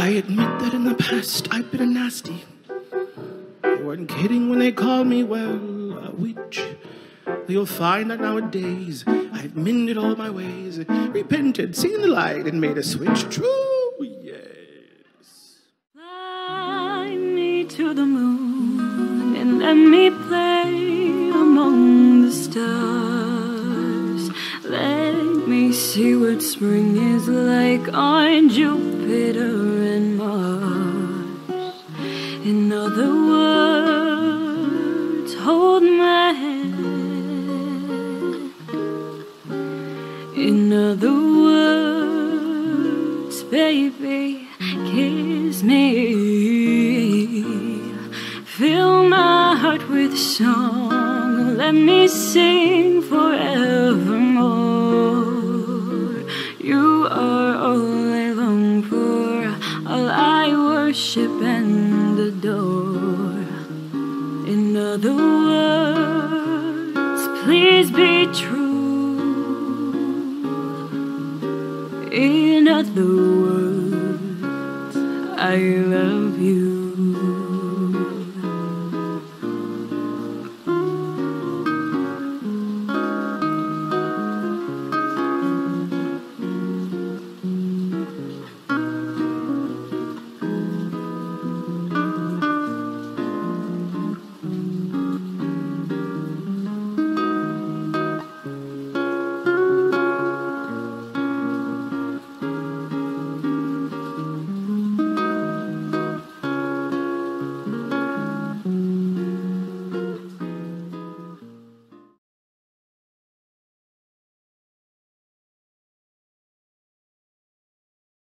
admit that in the past I've been a nasty. They weren't kidding when they called me, well, a witch. You'll find that nowadays I've mended all my ways, repented, seen the light, and made a switch. True, yes. Fly me to the moon and let me play among the stars. Let me see what spring is like on Jupiter and Mars. In other words, hold my hand. In other words, baby, kiss me. Fill my heart with song, let me sing forevermore. You are all I long for, all I worship and adore. In other words, please be true. In other words, I